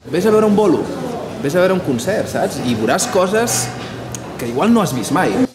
Vés a veure un bolo, vés a veure un concert, saps? I veuràs coses que igual no has vist mai.